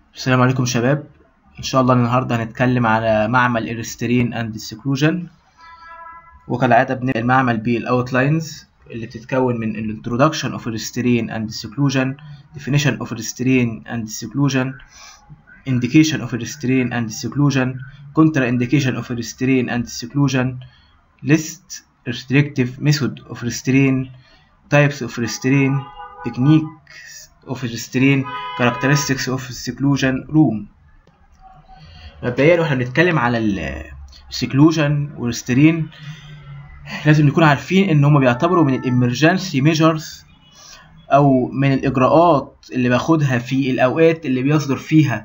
السلام عليكم شباب. ان شاء الله النهارده هنتكلم على معمل الريسترين اند السكلوجن، وكالعاده بنبدا المعمل بالاوتلاينز اللي بتتكون من الانترودكشن اوف الريسترين اند السكلوجن، definition of restraint and seclusion, indication of restraint and seclusion, contraindication of restraint and seclusion, list restrictive method of restraint, types of restraint, techniques of restraint, characteristics of seclusion room. مبدئيا واحنا بنتكلم على السكلوجن والريسترين لازم نكون عارفين ان هم بيعتبروا من الامرجنسي ميجرز او من الاجراءات اللي باخدها في الاوقات اللي بيصدر فيها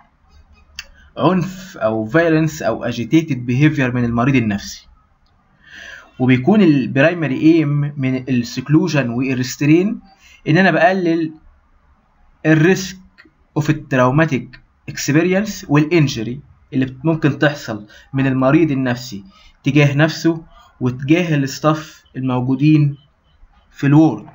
عنف او فايلنس او agitated behavior من المريض النفسي، وبيكون البرايمري ايم من السكلوجن والريسترين ان انا بقلل الريسك اوف التراوماتيك اكسبيرينس والانجري اللي ممكن تحصل من المريض النفسي تجاه نفسه وتجاه الاستاف الموجودين في الورد.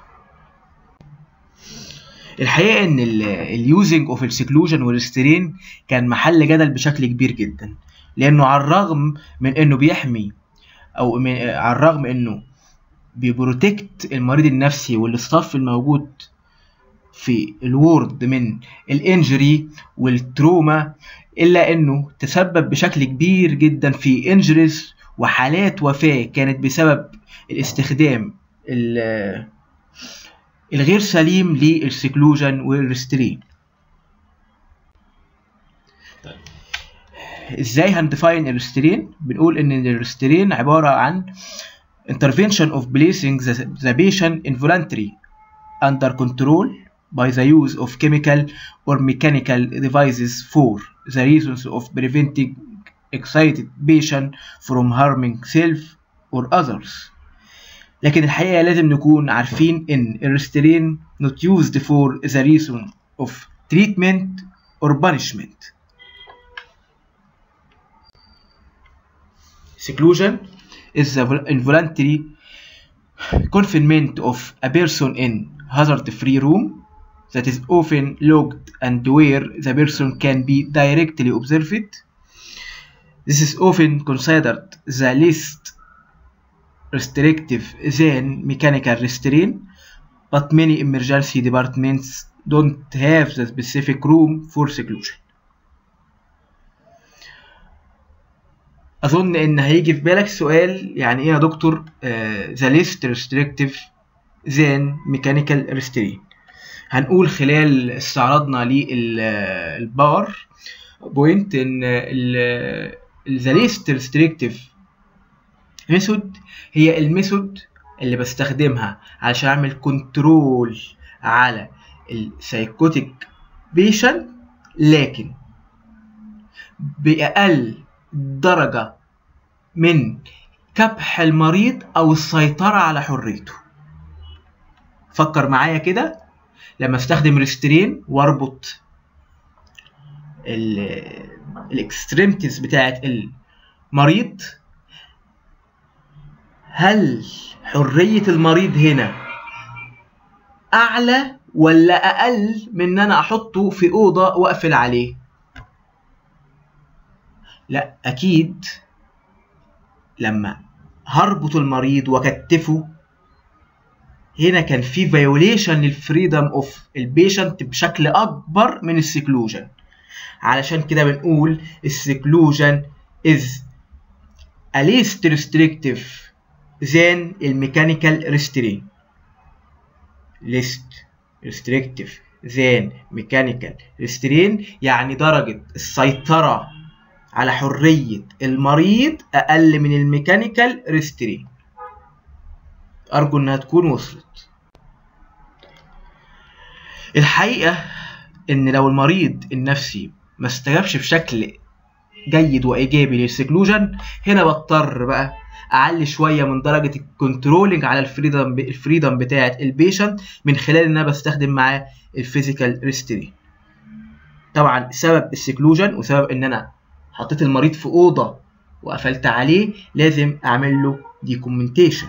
الحقيقه ان اليوزنج اوف السكلوجن والريسترين كان محل جدل بشكل كبير جدا، لانه على الرغم من انه بيحمي او على الرغم انه بيبروتكت المريض النفسي والاستاف الموجود في الورد من الانجري والتروما، الا انه تسبب بشكل كبير جدا في انجريز وحالات وفاة كانت بسبب الاستخدام الغير سليم للسكلوجن والريسترين. ازاي هندفاين الريسترين؟ بنقول ان الريسترين عبارة عن intervention of placing the patient involuntarily under control by the use of chemical or mechanical devices for the reasons of preventing excited patient from harming self or others. لكن الحقيقة لازم نكون عارفين إن الريسترين not used for the reason of treatment or punishment. Seclusion is the involuntary confinement of a person in hazard-free room that is often locked and where the person can be directly observed. This is often considered the least restrictive than mechanical restraint, but many emergency departments don't have the specific room for seclusion. أظن إن هيجي في بالك سؤال، يعني إيه يا دكتور the least restrictive than mechanical restraint؟ هنقول خلال استعراضنا للباور بوينت ان the least restrictive method هي الميثود اللي بستخدمها علشان اعمل كنترول على السايكوتيك بيشنت، لكن بأقل درجة من كبح المريض او السيطرة على حريته. فكر معايا كده، لما استخدم ريسترين واربط الاكستريمتيز بتاعت المريض، هل حرية المريض هنا اعلى ولا اقل من ان انا احطه في اوضة واقفل عليه؟ لا اكيد لما هربط المريض واكتفه هنا كان في violation للفريدم اوف البيشنت بشكل اكبر من السكلوجن. علشان كده بنقول السكلوجن is a least restrictive than الميكانيكال restraint. least restrictive than mechanical restraint يعني درجة السيطرة على حرية المريض اقل من الميكانيكال restraint. أرجو إنها تكون وصلت. الحقيقة إن لو المريض النفسي ما استجابش بشكل جيد وإيجابي للسكلوجن، هنا بضطر بقى أعلي شوية من درجة الكنترولينج على الفريدم بتاعة البيشنت من خلال إن أنا بستخدم معاه الفيزيكال ريسترين. طبعًا سبب السكلوجن وسبب إن أنا حطيت المريض في أوضة وقفلت عليه لازم أعمل له ديكومنتيشن.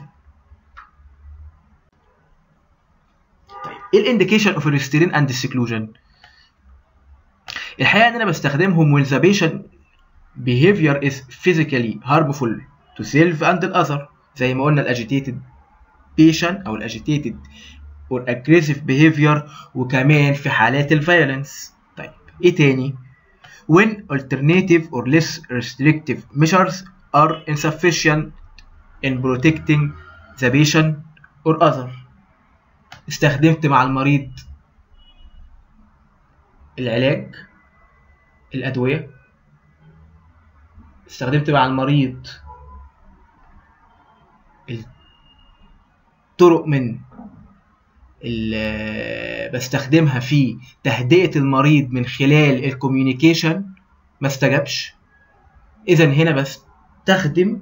ايه الانديكيشن اوف الريسترين اند السكلوجن؟ الحقيقه ان انا بستخدمهم when the patient behavior is physically harmful to self and the other، زي ما قلنا الاجيتيتد patient او الاجيتيتد or aggressive behavior، وكمان في حالات الفيولنس. طيب ايه تاني؟ when alternative or less restrictive measures are insufficient in protecting the patient or other. استخدمت مع المريض العلاج، الأدوية، استخدمت مع المريض الطرق من اللي بستخدمها في تهدئة المريض من خلال الكوميونيكيشن، ما استجابش. إذا هنا بستخدم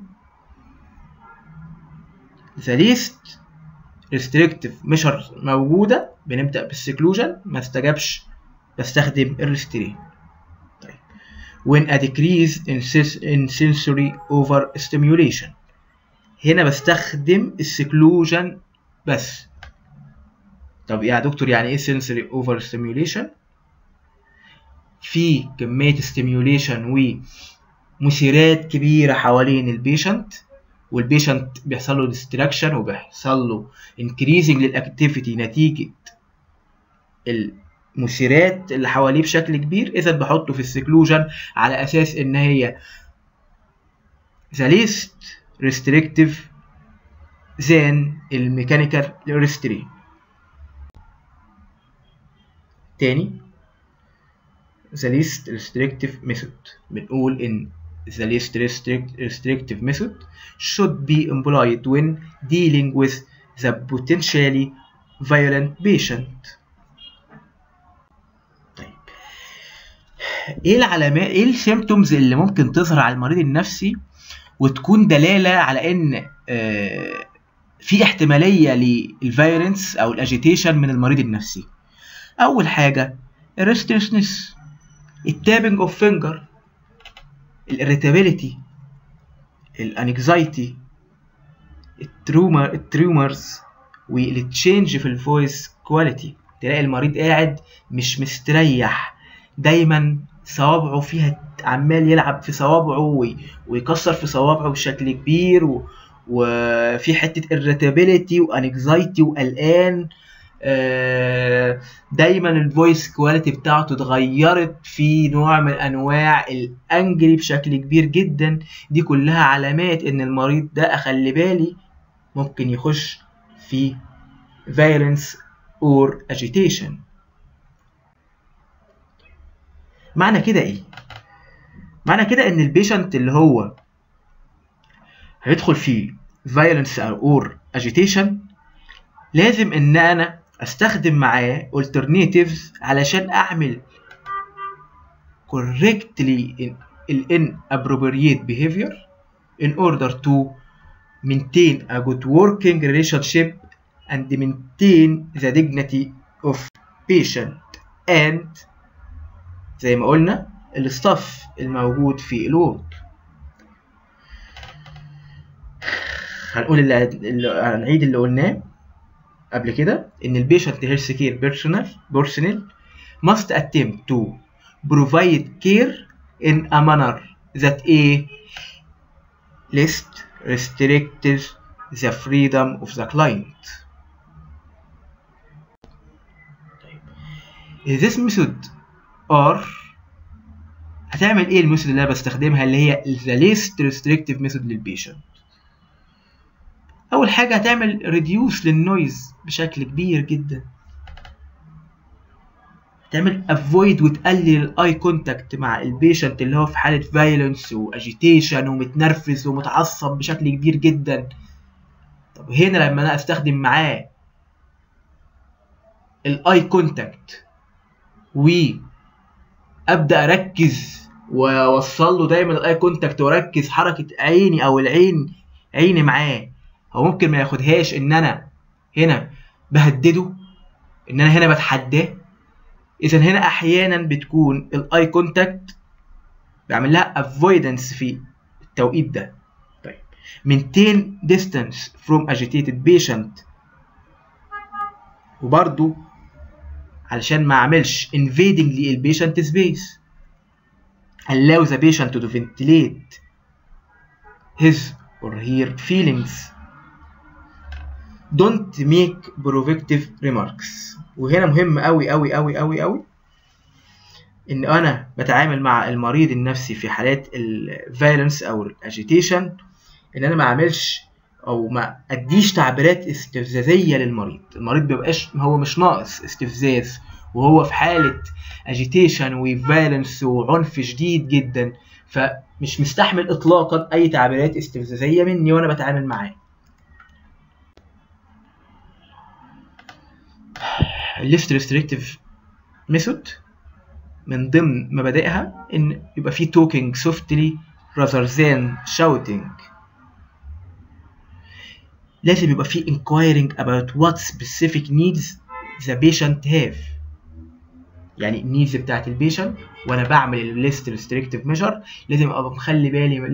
the least restrictive measures موجودة، بنبدأ بالسكلوجن، ما استجابش بستخدم الريسترين. طيب when a decrease in sensory overstimulation، هنا بستخدم السكلوجن بس. طب يا دكتور يعني ايه sensory overstimulation؟ في كمية stimulation ومثيرات كبيرة حوالين البيشنت، والبيشنت بيحصل له distraction وبيحصل له increasing للأكتيفيتي نتيجة المثيرات اللي حواليه بشكل كبير. إذا بحطه في السكلوجن على أساس إن هي the least restrictive than الميكانيكال restraint. تاني the least restrictive method، بنقول إن the least restrictive method should be employed when dealing with the potentially violent patient. طيب ايه العلامات، ايه السيمبتومز اللي ممكن تظهر على المريض النفسي وتكون دلالة على ان في احتمالية للفايولنس او الاجيتيشن من المريض النفسي؟ اول حاجة الريستلسنس، التابنج اوف فينجر، الاريتابيليتي، الانكزايتي، الترومرز، والتشينج في الفويس كواليتي. تلاقي المريض قاعد مش مستريح، دايما صوابعه فيها عمال يلعب في صوابعه ويكسر في صوابعه بشكل كبير، وفي حته irritability وانكزايتي وقلقان. دايما الفويس كواليتي بتاعته اتغيرت، في نوع من انواع الانجري بشكل كبير جدا. دي كلها علامات ان المريض ده اخلي بالي ممكن يخش في violence or agitation. معنى كده ايه؟ معنى كده ان البيشنت اللي هو هيدخل في violence or agitation لازم ان انا استخدم معاه alternatives علشان اعمل correctly inappropriate behavior in order to maintain a good working relationship and maintain the dignity of patient and زي ما قلنا الستاف الموجود في الورد. هنقول هنعيد اللي قلناه قبل كده، ان البيشنت هيلث كير بيرسونال must attempt to provide care in a manner that least restricts the freedom of the client. This method هتعمل ايه الميثود اللي انا بستخدمها اللي هي the least restrictive method للبيشنت؟ اول حاجه هتعمل reduce للنويز بشكل كبير جدا، تعمل avoid وتقلل الاي كونتاكت مع البيشنت اللي هو في حاله فايلنس واجيتيشن ومتنرفز ومتعصب بشكل كبير جدا. طب هنا لما انا استخدم معاه الاي كونتاكت وابدا اركز واوصل له دايما الاي كونتاكت واركز حركه عيني او عيني معاه، او ممكن ما ياخدهاش ان انا هنا بهدده، ان انا هنا بتحداه. اذا هنا احيانا بتكون الاي كونتاكت بعمل لها افويدنس في التوقيت ده. طيب maintain distance from agitated patient، وبرضو علشان ما اعملش invading للبيشنت سبيس. allow the patient to ventilate his or her feelings. don't make provocative remarks. وهنا مهم أوي أوي أوي أوي أوي إن أنا بتعامل مع المريض النفسي في حالات الفايلنس أو الأجيتيشن، إن أنا ما أعملش أو ما أديش تعبيرات استفزازية للمريض. المريض مبيبقاش هو مش ناقص استفزاز وهو في حالة اجيتيشن وفايلنس وعنف شديد جدا، فمش مستحمل إطلاقا أي تعبيرات استفزازية مني وأنا بتعامل معاه. الليست ريستريكتيف ميثود من ضمن مبادئها إن يبقى فيه talking softly rather than shouting. لازم يبقى فيه inquiring about what specific needs the patient have. يعني النيدز بتاعت البيشنت وانا بعمل الليست ريستريكتيف ميجر لازم ابقى مخلي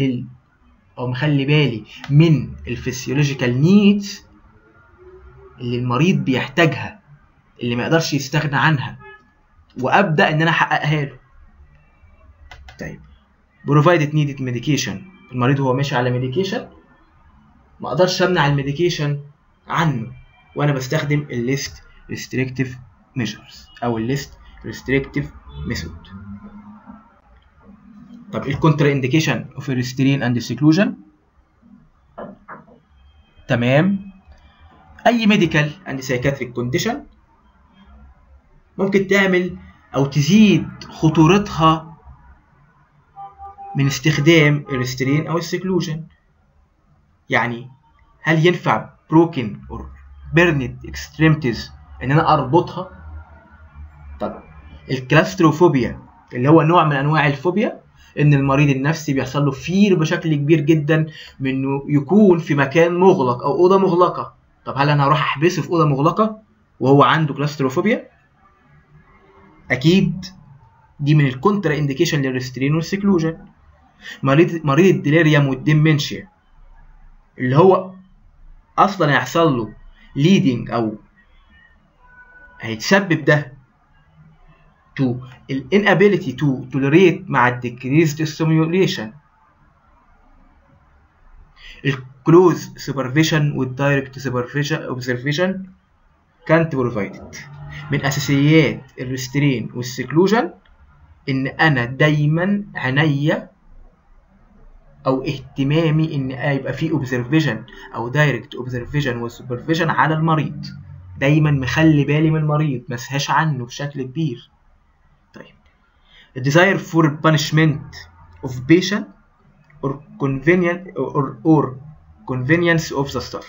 بالي من الفسيولوجيكال نيدز اللي المريض بيحتاجها، اللي ما يقدرش يستغنى عنها، وابدا ان انا احققها له. طيب provided needed medication، المريض هو ماشي على ميديكيشن ما اقدرش امنع الميديكيشن عنه وانا بستخدم الليست ريستريكتيف ميجرز او الليست restrictive method. طب الكونترا انديكيشن اوف ريسترين اند سكلوجن. تمام، اي ميديكال اند سايكاتريك كونديشن ممكن تعمل او تزيد خطورتها من استخدام الريسترين او السكلوجن. يعني هل ينفع بروكن اور بيرنت اكستريمتيز ان انا اربطها؟ طب الكلاستروفوبيا اللي هو نوع من انواع الفوبيا، ان المريض النفسي بيحصل له فير بشكل كبير جدا من انه يكون في مكان مغلق او اوضه مغلقه. طب هل انا هروح احبسه في اوضه مغلقه وهو عنده كلاستروفوبيا؟ اكيد دي من الكونترا انديكيشن للريسترين والسكلوجن. مريض الديليريوم والديمنشيا اللي هو اصلا هيحصل له ليدنج او هيتسبب ده to inability to tolerate مع decreased stimulation. close supervision with direct observation can't provided. من اساسيات الريسترين والسكلوجن ان انا دايما عينيا او اهتمامي ان يبقى في observation او direct observation وسوبرفيجن على المريض، دايما مخلي بالي من المريض ما اسهاش عنه بشكل كبير. طيب desire for punishment of patient or convenience of the staff.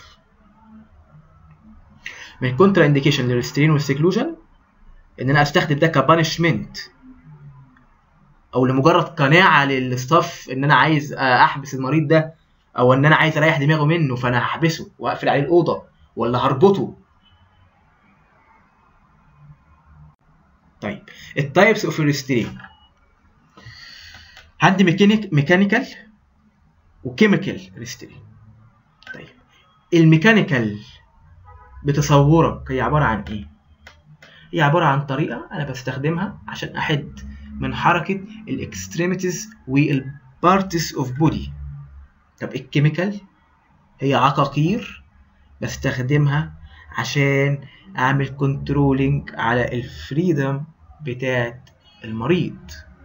من كونترا انديكيشن للريسترين والسكلوجن ان انا استخدم ده كبانشمنت او لمجرد قناعه للستاف ان انا عايز احبس المريض ده، او ان انا عايز اريح دماغه منه فانا هحبسه واقفل عليه الاوضه ولا هربطه. طيب التايبس اوف ريسترين عندي ميكانيكال وكيميكال ريسترين. طيب الميكانيكال بتصورك هي عباره عن ايه؟ هي عباره عن طريقه انا بستخدمها عشان احد من حركه الاكستريميتيز والبارتس اوف بودي. طب الكيميكال هي عقاقير بستخدمها عشان اعمل كنترولينج على الفريدم بتاعت المريض.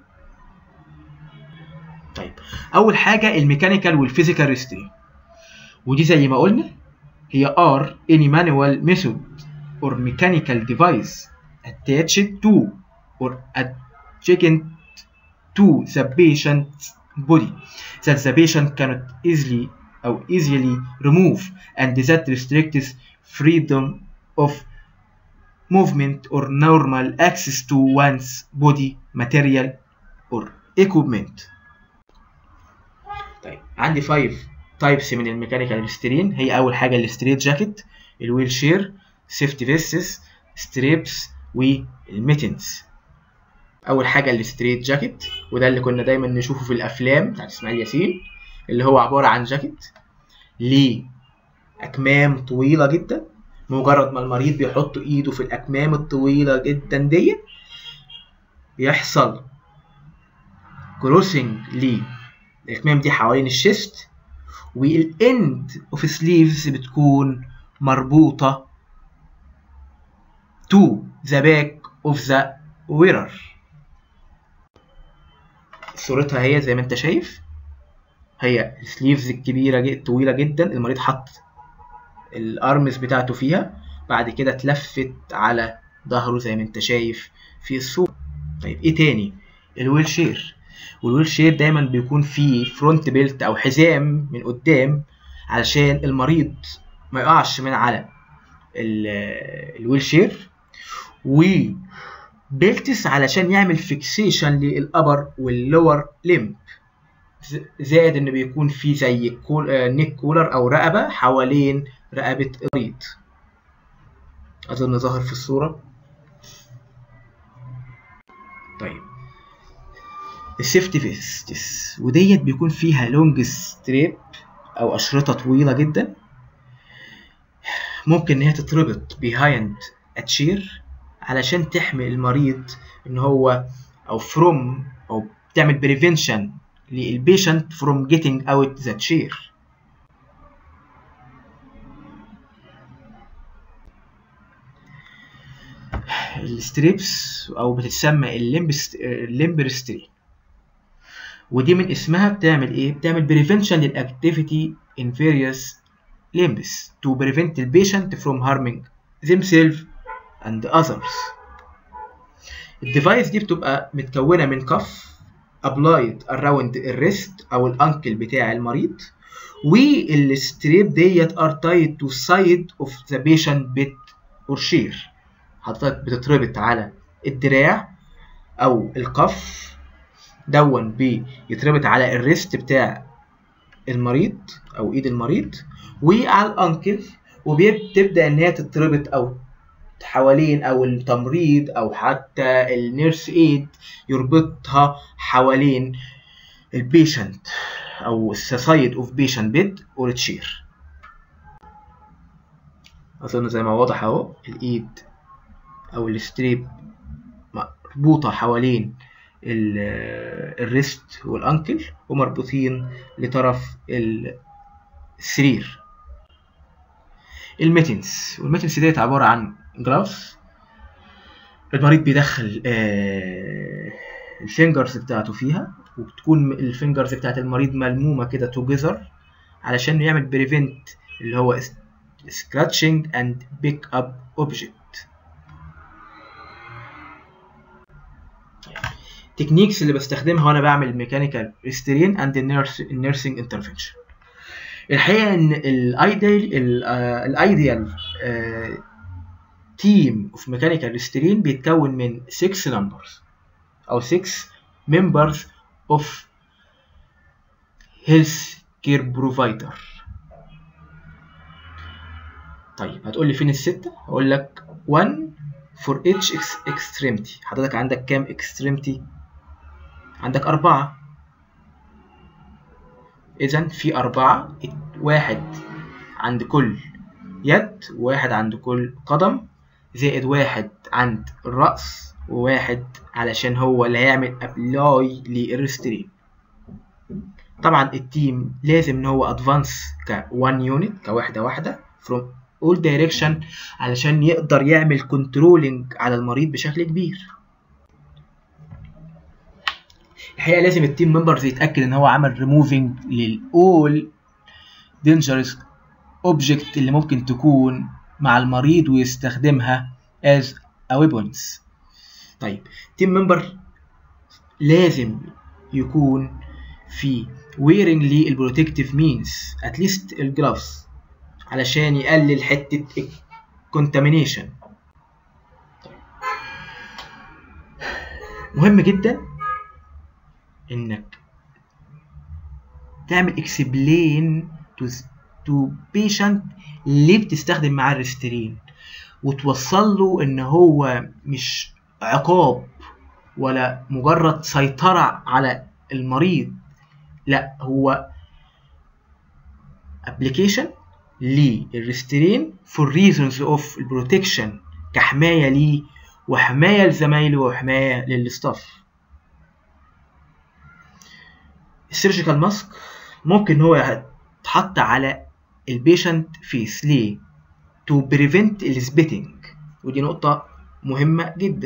طيب اول حاجه الميكانيكال والفيزيكال ريسترين، ودي زي ما قلنا هي are any manual method or mechanical device attached to or adjacent to the patient's body that the patient cannot easily remove and that restricts freedom of movement or normal access to one's body material or equipment. طيب عندي 5 تايبس من الميكانيكال ريسترين. هي اول حاجه الستريت جاكيت، الويل شير، سيفتي فيستس، ستريبس، والميتنز. اول حاجه الستريت جاكيت، وده اللي كنا دايما نشوفه في الافلام بتاعت اسماعيل ياسين، اللي هو عباره عن جاكيت ليه اكمام طويله جدا. مجرد ما المريض بيحط ايده في الاكمام الطويله جدا دي يحصل كروسنج للكمام دي حوالين الشيست، والاند اوف سليفز بتكون مربوطة to the back of the wearer. صورتها هي زي ما انت شايف، هي السليفز الكبيرة طويلة جدا، المريض حط الارمز بتاعته فيها، بعد كده اتلفت على ظهره زي ما انت شايف في الصورة. طيب ايه تاني؟ الويل شير. والويل شير دايما بيكون فيه فرونت بيلت او حزام من قدام علشان المريض ما يقعش من على الويل شير، وبيلتس علشان يعمل فيكسيشن للابر واللور ليمب، زائد ان بيكون فيه زي نيك كولر او رقبة حوالين رقبة المريض، اظن ظاهر في الصورة. طيب السيفتي فيستس، وديت بيكون فيها لونج ستريب او اشرطة طويلة جدا، ممكن ان هي تتربط behind a chair علشان تحمي المريض ان هو او تعمل prevention للبيشنت from getting out the chair. الستريبس او بتتسمى الليمب ريسترين، ودي من اسمها بتعمل ايه؟ بتعمل prevention للاكتيفيتي in various limbs to prevent the patient from harming themselves and others. الديفايس دي بتبقى متكونة من كف applied around الريست او الانكل بتاع المريض، والستريب ديت are tied to side of the patient bed or chair. حضرتك بتتربط على الدراع او الكف دون، بيتربط على الريست بتاع المريض او ايد المريض وعلى الانكل، وبتبدا ان هي تتربط او حوالين او التمريض او حتى النيرس ايد يربطها حوالين البيشنت او السايد اوف بيشنت بيد اور تشير. اظن زي ما واضح اهو، الايد او الستريب مربوطه حوالين الريست والانكل ومربوطين لطرف السرير. الميتنس، والميتنس ديت عباره عن جلافز المريض بيدخل الفينجرز بتاعته فيها، وبتكون الفينجرز بتاعت المريض ملمومه كده توجذر علشان يعمل بريفنت اللي هو scratching and pick up object. تكنيكس اللي بستخدمها وانا بعمل ميكانيكال ريسترين اند النيرسينج انترفنشن. الحقيقه ان الايديال تيم اوف ميكانيكال ريسترين بيتكون من 6 نمبرز او 6 members اوف هيلث كير بروفايدر. طيب هتقول لي فين الستة؟ هقول لك 1 for each extremity. حضرتك عندك كام extremity؟ عندك 4. إذن في 4، واحد عند كل يد، وواحد عند كل قدم، زائد واحد عند الرأس، وواحد علشان هو اللي هيعمل أبلاي للريسترين. طبعا التيم لازم إن هو أدفانس ك1 يونت، كواحدة واحدة from all direction علشان يقدر يعمل كنترولينج على المريض بشكل كبير. الحقيقة لازم التيم ممبرز يتأكد ان هو عمل ريموفينج للأول dangerous object اللي ممكن تكون مع المريض ويستخدمها as a weapons. طيب تيم ممبر لازم يكون في wearing للبروتكتيف means at least الجلافز علشان يقلل حتة contamination. مهم جدا انك تعمل explain to patient ليه بتستخدم معاه الريسترين، وتوصل له ان هو مش عقاب ولا مجرد سيطرة على المريض، لا هو application للريسترين for reasons of protection، كحماية ليه وحماية لزمايله وحماية للستاف. السيرجيكال ماسك ممكن هو يتحط على البيشنت فيس. ليه؟ to prevent السبيتنج، ودي نقطة مهمة جدا.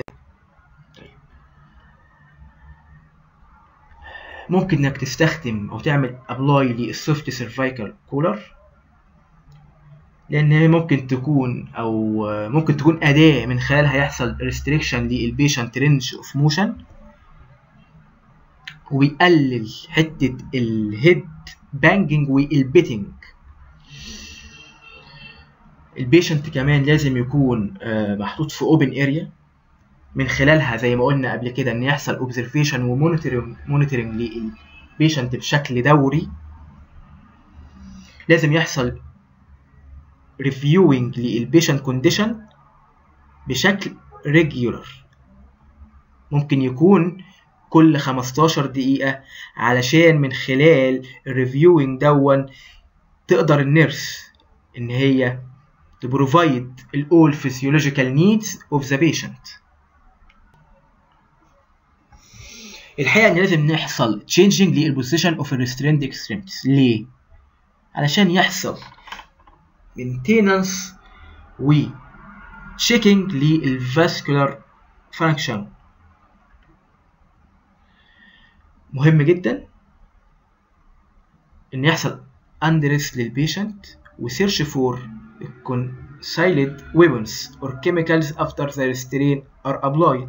ممكن انك تستخدم او تعمل ابلاي للسوفت سيرفايكال كولر، لان هي ممكن تكون اداة من خلالها يحصل ريستريكشن للبيشنت رينج اوف موشن، وبيقلل حتة الهيد بانجنج والبيتنج. البيشنت كمان لازم يكون محطوط في اوبن اريا، من خلالها زي ما قلنا قبل كده ان يحصل اوبزرفيشن ومونيتورنج للبيشنت بشكل دوري. لازم يحصل ريفيوينج للبيشنت كونديشن بشكل ريجولار، ممكن يكون كل 15 دقيقة، علشان من خلال الريفيوينج دون تقدر النيرس ان هي تبروفايد all physiological needs of the patient. الحقيقة ان لازم يحصل changing للبوزيشن of restrained extremities. ليه؟ علشان يحصل maintenance و checking للفاسكولار function. مهم جدا ان يحصل undress للبيشنت و search for concealed weapons or chemicals after the restraint are applied.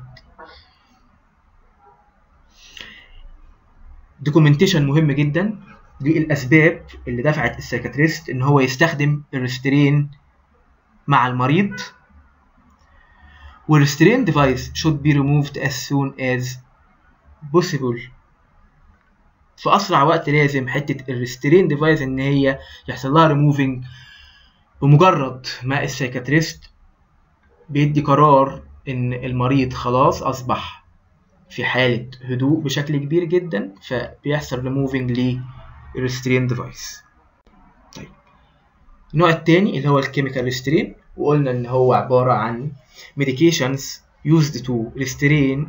دوكيومنتيشن مهم جدا للاسباب اللي دفعت السايكاتريست ان هو يستخدم الريسترين مع المريض، والريسترين ديفايس should be removed as soon as possible. في اسرع وقت لازم حته الريسترين ديفايس ان هي يحصل لها ريموفينج بمجرد ما السايكاتريست بيدي قرار ان المريض خلاص اصبح في حالة هدوء بشكل كبير جدا، فبيحصل ريموفينج للريسترين ديفايس. طيب النوع الثاني اللي هو الكيميكال ريسترين، وقلنا ان هو عبارة عن medications used to restrain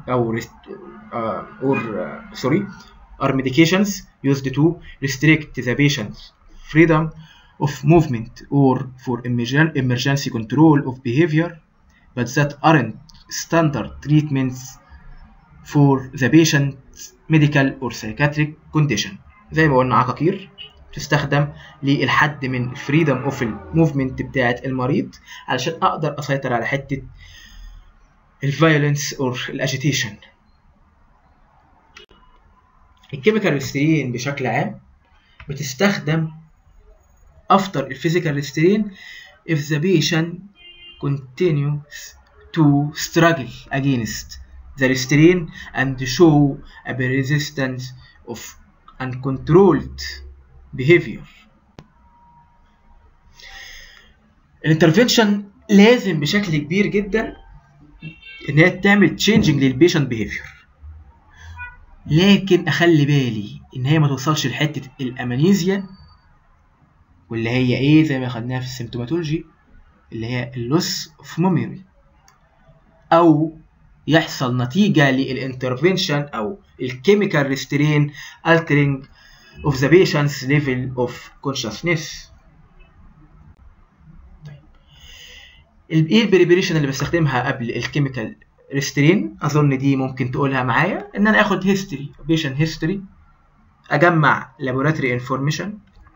are medications used to restrict the patient's freedom of movement or for emergency control of behavior, but that aren't standard treatments for the patient's medical or psychiatric condition. زي ما قلنا عقاقير تستخدم للحد من freedom of movement بتاعة المريض علشان أقدر أسيطر على حتة الفايولنس أو الأجيتيشن. الكيميكال ريسترين بشكل عام بتستخدم after الفيزيكال ريسترين if the patient continues to struggle against the restraint and show a persistence of uncontrolled behavior. الانترفنشن لازم بشكل كبير جدا ان هي تعمل changing للبيشنت behavior، لكن اخلي بالي ان هي ما توصلش لحته الامانيزيا، واللي هي ايه زي ما خدناها في السيمتوماتولوجي اللي هي اللوس اوف ميموري، او يحصل نتيجه للانترفنشن او الكيميكال ريسترين altering of the patient's level of consciousness. طيب ايه البريبريشن اللي بستخدمها قبل الكيميكال ريسترين؟ اظن دي ممكن تقولها معايا، ان انا اخد هيستوري patient history، اجمع laboratory information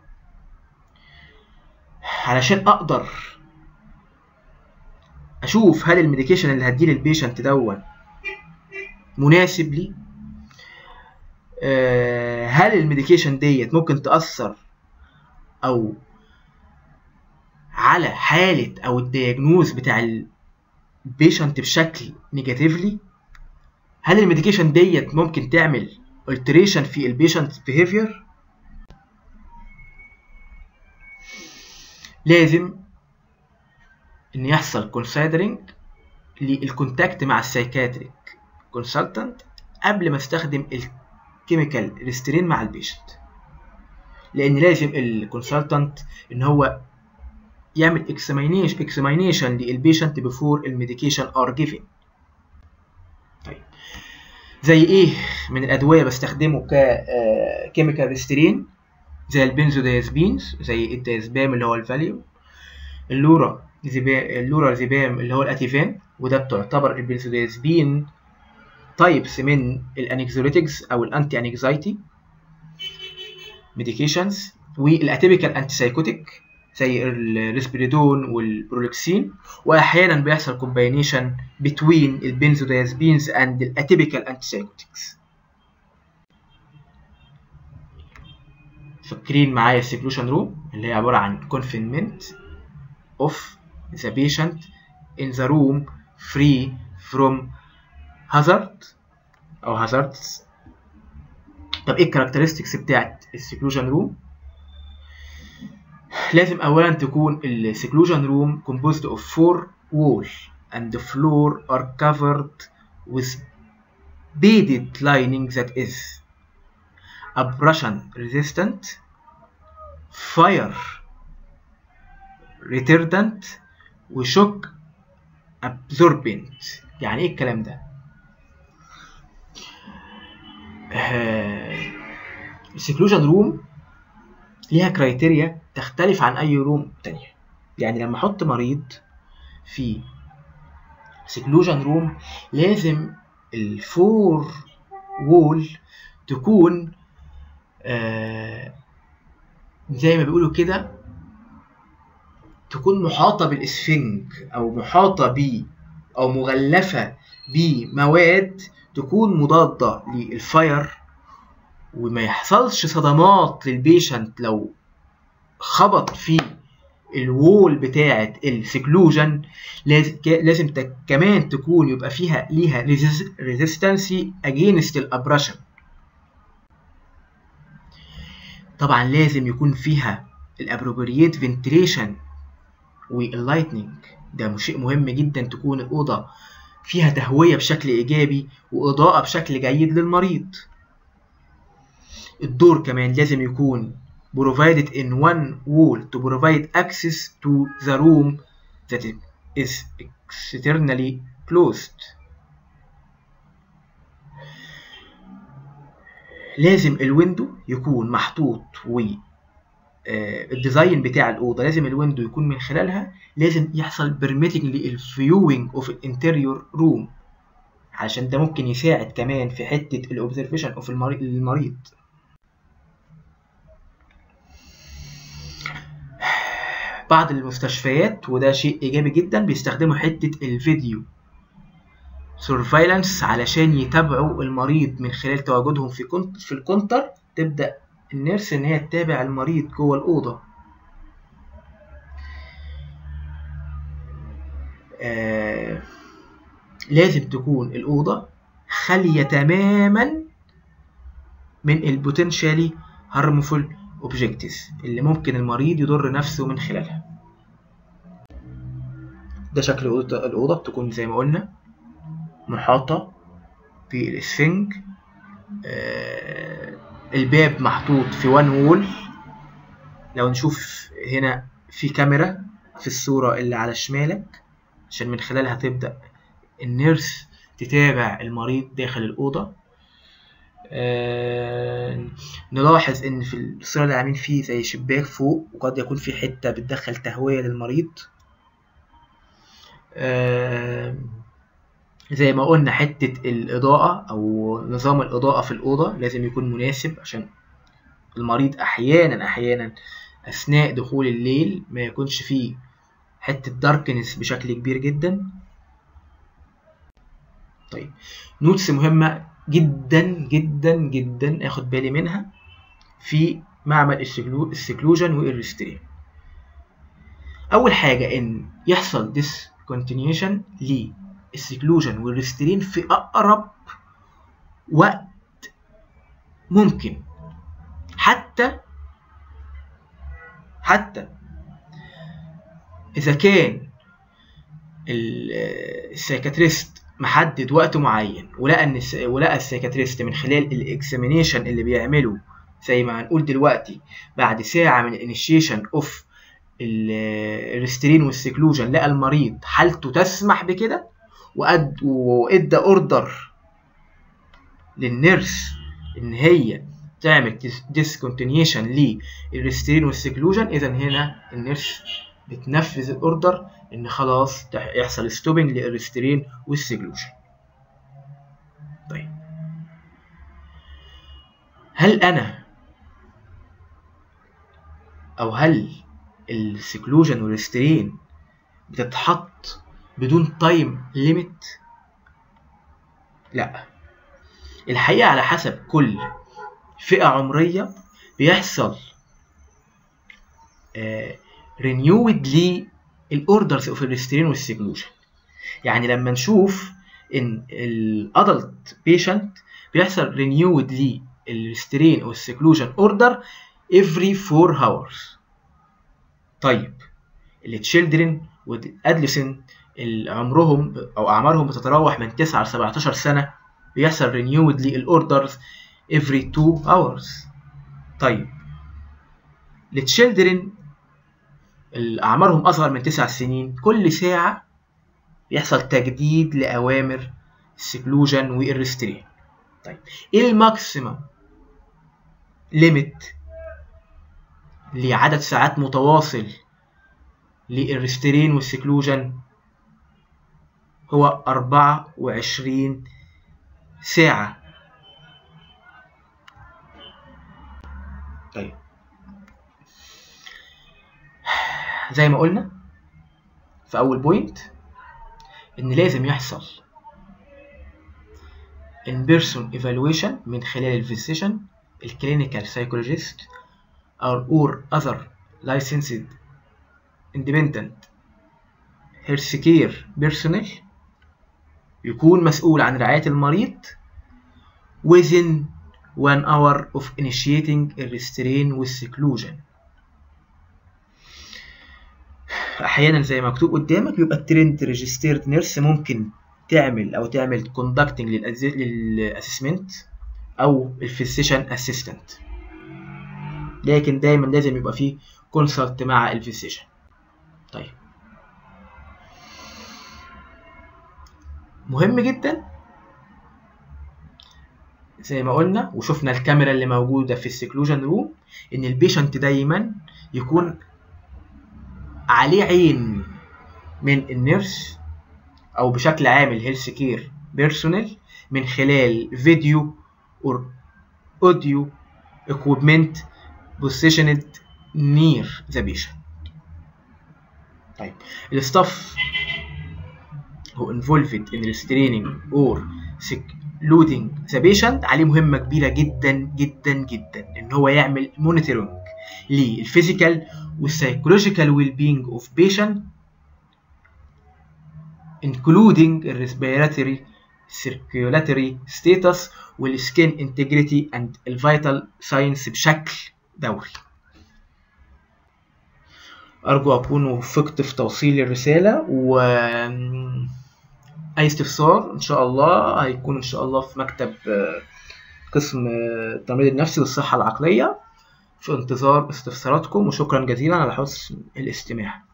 علشان اقدر اشوف هل الميديكيشن اللي هديه للبيشنت دون مناسب لي، هل الميديكيشن ديت ممكن تأثر او على حالة او الدياجنوز بتاع البيشنت بشكل نيجاتيفلي، هل الميديكيشن ديت ممكن تعمل alteration في البيشنت behavior. لازم ان يحصل considering للكونتاكت مع السايكاتريك كونسلتنت قبل ما استخدم الكيميكال ريسترين مع البيشنت، لان لازم الكونسلتنت ان هو يعمل examination للبيشنت before الميديكيشن are given. طيب زي ايه من الادويه بستخدمه كيميكال ريسترين؟ زي البنزوديازبينز، زي الديازبام اللي هو الفاليوم، اللورازيبام اللي هو الاتيفان، وده بتعتبر البنزوديازبين تايبس من الانكزوليتكس او الانتي انكزايتي ميديكيشنز. والاتيبيكال انتي سايكوتيك زي الريسبيريدون والبرولكسين، واحيانا بيحصل كومباينيشن بتوين البنزوديازبينز اند الاتيبيكال انتي سايكوتكس. فاكرين معايا السكلوشن روم اللي هي عباره عن confinement of the patient in the room free from hazard او hazards. طب ايه الكاركترستكس بتاعت السكلوجن روم؟ لازم اولا تكون السكلوجن روم composed of 4 wall and the floor are covered with beaded lining that is abrasion resistant, fire retardant وشوك absorbent. يعني ايه الكلام ده؟ السكلوجن روم ليها كرايتيريا تختلف عن اي روم تانية. يعني لما احط مريض في سكلوجن روم لازم الفور وول تكون زي ما بيقولوا كده تكون محاطة بالاسفنج او محاطة ب او مغلفة بمواد تكون مضادة للفاير، وما يحصلش صدمات للبيشنت لو خبط في الوول بتاعة السكلوجن. لازم كمان تكون يبقى ليها ريزيستنسي اجينست الابرشن. طبعا لازم يكون فيها الابروبريت فنتريشن واللايتنينج، ده شيء مهم جدا. تكون الأوضة فيها تهوية بشكل إيجابي وإضاءة بشكل جيد للمريض. الدور كمان لازم يكون provided in one wall to provide access to the room that is externally closed. لازم الويندو يكون محطوط الديزاين بتاع الأوضة لازم الويندو يكون من خلالها لازم يحصل permitting للفيوينج of interior room، عشان ده ممكن يساعد كمان في حتة الأوبزرفيشن of المريض. بعض المستشفيات وده شيء إيجابي جدا بيستخدموا حتة الفيديو سيرفايلانس علشان يتابعوا المريض من خلال تواجدهم في الكونتر. تبدأ النيرس ان هي تتابع المريض جوه الأوضة. لازم تكون الأوضة خالية تماما من البوتنشالي هارمفول اوبجكتيفز اللي ممكن المريض يضر نفسه من خلالها. ده شكل الأوضة بتكون زي ما قلنا محاطة بالإسفنج، الباب محطوط في وان وول. لو نشوف هنا في كاميرا في الصورة اللي على شمالك عشان من خلالها تبدأ النيرس تتابع المريض داخل الأوضة. نلاحظ ان في الصورة اللي عاملين فيه زي شباك فوق وقد يكون في حتة بتدخل تهوية للمريض. زي ما قلنا حتة الإضاءة أو نظام الإضاءة في الأوضة لازم يكون مناسب عشان المريض أحيانا أثناء دخول الليل ما يكونش فيه حتة داركنس بشكل كبير جدا. طيب نوتس مهمة جدا جدا جدا اخد بالي منها في معمل السكلوجن والريسترين. أول حاجة إن يحصل discontinuation للسكلوجن والريسترين في أقرب وقت ممكن، حتى إذا كان السايكاتريست محدد وقت معين ولقى السايكاتريست من خلال الاكزامينيشن اللي بيعمله زي ما هنقول دلوقتي بعد ساعة من الانيشيشن اوف الريسترين والسكلوجن لقى المريض حالته تسمح بكده وادى اوردر للنيرس ان هي تعمل ديسكونتينيوشن للريسترين والسكلوجن، اذا هنا النيرس بتنفذ الاوردر ان خلاص يحصل ستوبنج للريسترين والسكلوجن. طيب هل السكلوجن والريسترين بتتحط بدون تايم ليميت؟ لا، الحقيقة على حسب كل فئة عمرية بيحصل رينيود للاوردرز اوف الريسترين والسكلوجن. يعني لما نشوف ان الادلت بيشنت بيحصل رينيود للريسترين والسكلوجن اوردر every 4 hours. طيب التشيلدرن والادلسنت اللي عمرهم او اعمارهم بتتراوح من 9 ل 17 سنه بيحصل رينيود للاوردرز every 2 hours. طيب التشيلدرن اللي اعمارهم اصغر من 9 سنين كل ساعه بيحصل تجديد لاوامر السكلوجن والريسترين. طيب ايه الماكسيمم ليميت لعدد ساعات متواصل للريسترين والسكلوجن؟ هو 24 ساعة. طيب زي ما قلنا في أول بوينت إن لازم يحصل in person evaluation من خلال الفيزيشن، الكلينيكال سايكولوجيست or other licensed independent healthcare personnel يكون مسؤول عن رعاية المريض within 1 hour of initiating الريسترين والسكلوجن. أحيانا زي ما مكتوب قدامك بيبقى التريند ريجستيرد نيرس ممكن تعمل conducting للأسسمنت أو الفيزيشن أسيستنت، لكن دايما لازم يبقى فيه كونسلت مع الفيزيشن. طيب مهم جدا زي ما قلنا وشفنا الكاميرا اللي موجودة في السكلوجن روم ان البيشنت دايما يكون عليه عين من النيرس او بشكل عام الهيلث كير بيرسونيل من خلال فيديو or audio equipment positioned near the patient. طيب الستاف هو involved in restraining or secluding the patient عليه مهمة كبيرة جدا جدا جدا ان هو يعمل monitoring للفيزيكال والسايكولوجيكال well being of patient including respiratory circulatory status والskin integrity and vital signs بشكل دوري. أرجو أكون وفقت في توصيل الرسالة، وأي استفسار إن شاء الله هيكون إن شاء الله في مكتب قسم التمريض النفسي والصحة العقلية، في انتظار استفساراتكم، وشكرا جزيلا على حسن الاستماع.